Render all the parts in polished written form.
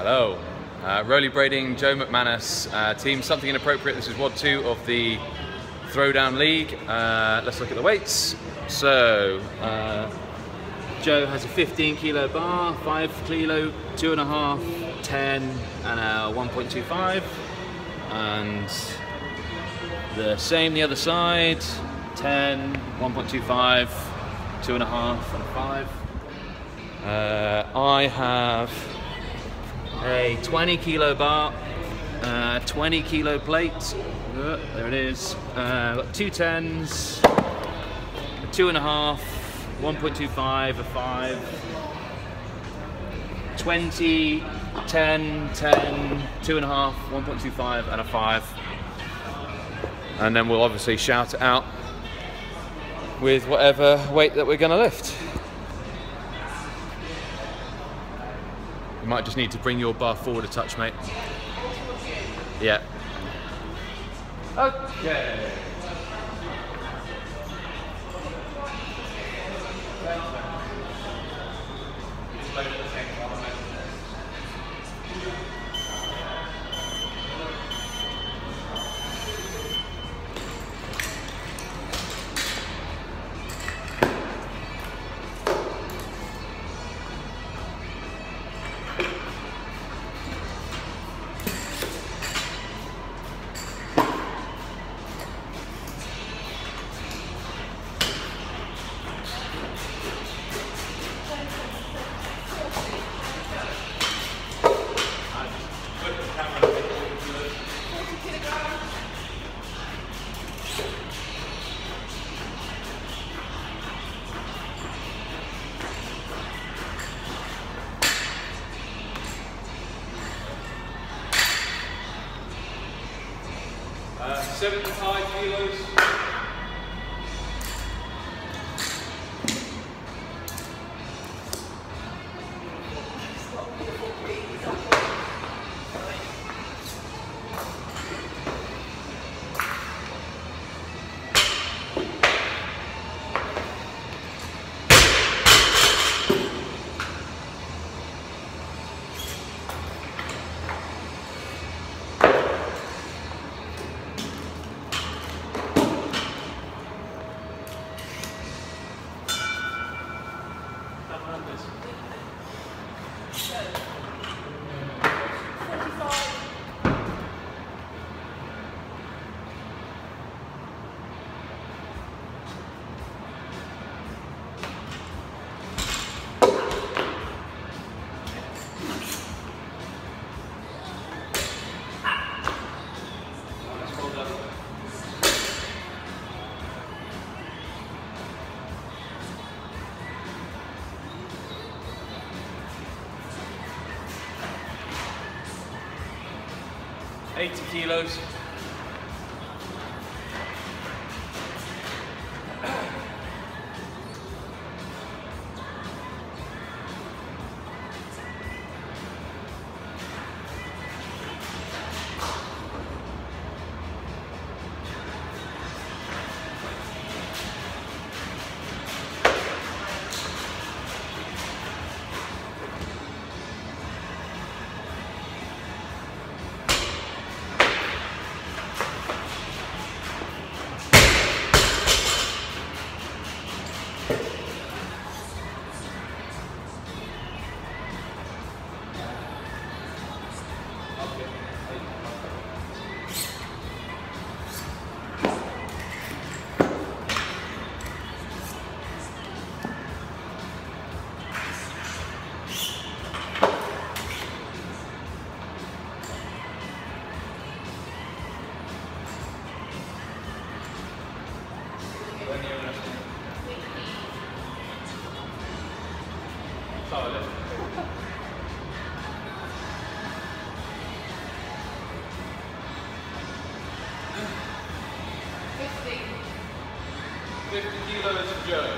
Hello. Rolly Brading, Joe McManus, team Something Inappropriate. This is WOD 2 of the Throwdown League. Let's look at the weights. So, Joe has a 15 kilo bar, 5 kilo, 2.5, 10, and a 1.25. And the same the other side, 10, 1.25, 2.5, and a 5. I have a 20 kilo bar, 20 kilo plate, there it is, got 2 10s, a 2.5, 1.25, a 5, 20, 10, 10, 2.5, 1.25 and a 5. And then we'll obviously shout it out with whatever weight that we're going to lift. You might just need to bring your bar forward a touch, mate. Yeah. Okay. Uh, 75 kilos. $80 kilos. Solid. 50 kilos of Joe.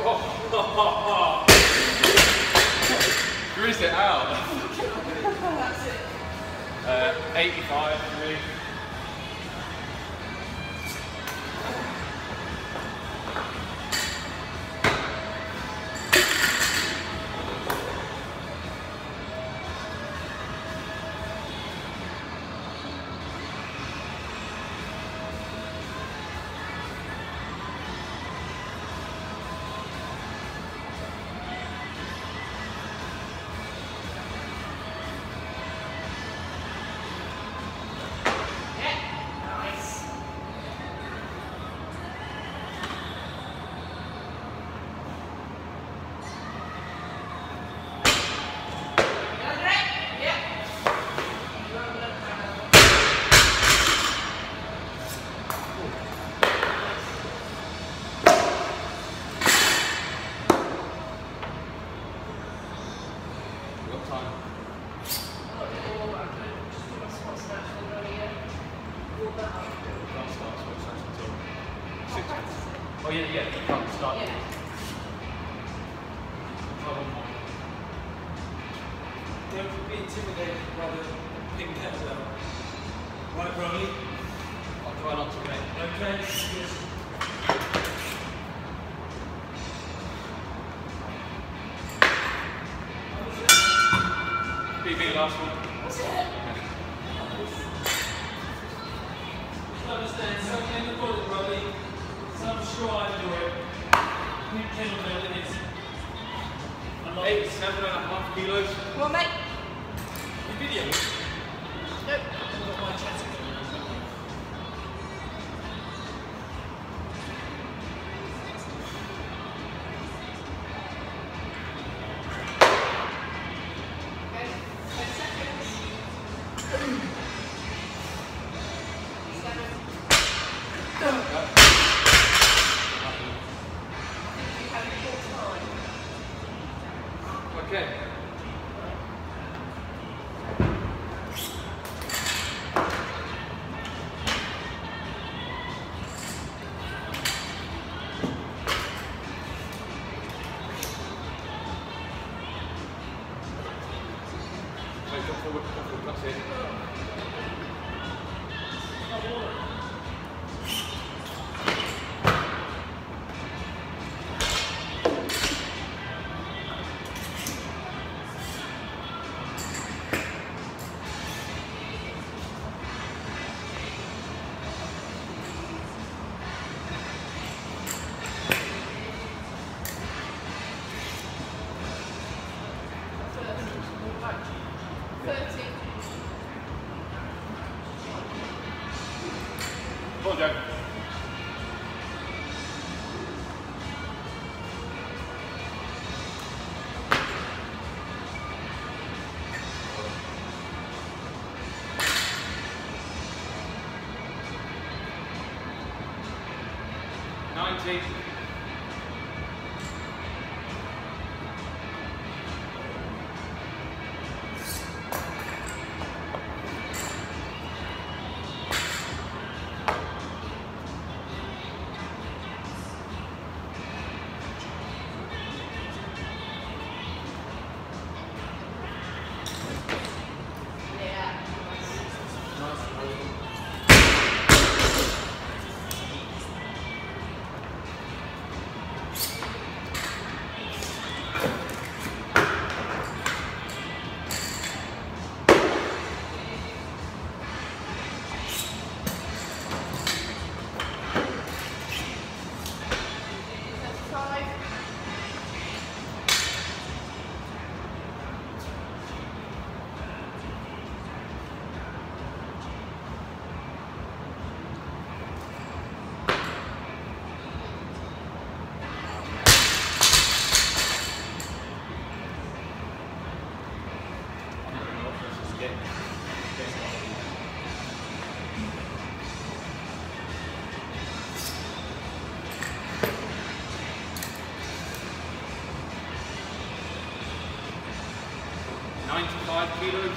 Grizz it out. 85 for me. Oh yeah, you can't start. Yeah. Don't be intimidated by the pink kettlebell. Right, Ronnie? I'll try not to, mate. Okay, yes. BB, last one. What's it? Just understand, something in the bullet, Ronnie. Some strive to it. Pink kettlebell it is. 7.5 kilos. Well, mate. You video? Nope. I've got my chatting. Okay. 10 seconds. 7. I think you have more time. Okay. Come forward, that's it. Come on, Jack. Yeah. 35. kilos.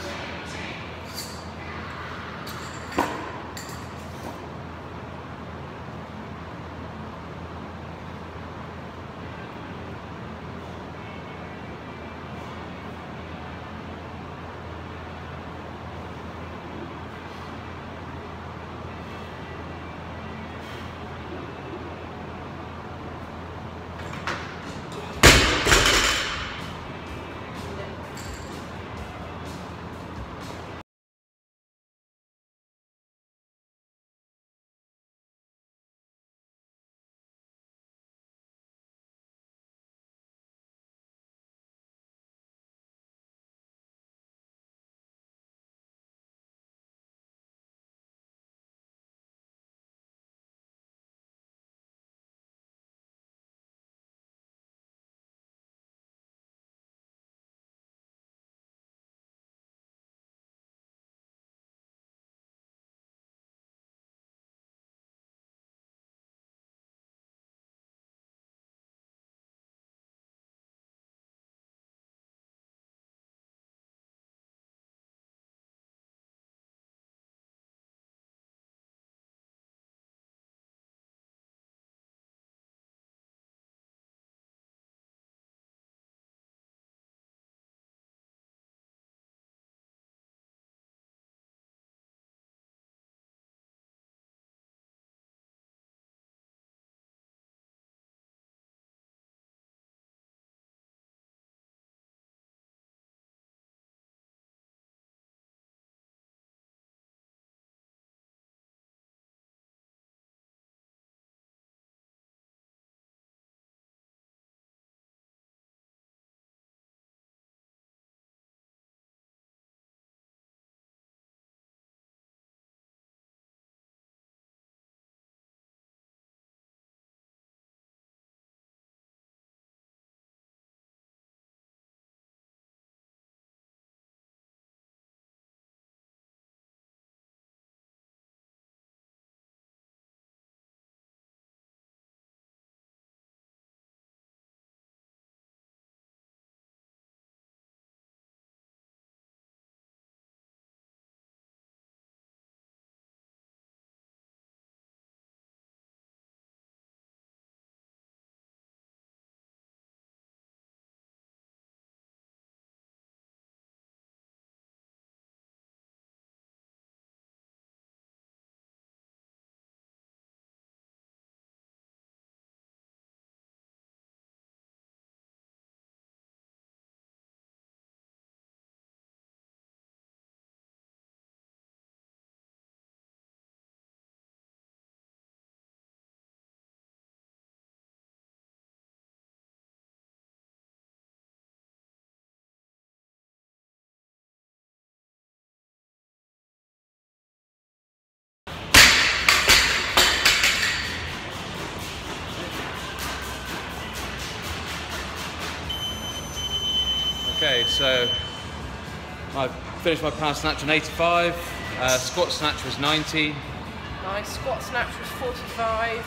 Okay, so I finished my power snatch on 85. Squat snatch was 90. Nice. Squat snatch was 45.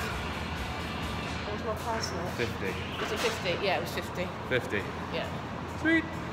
What was my power snatch? 50. Was it 50? Yeah, it was 50. 50. Yeah. Sweet.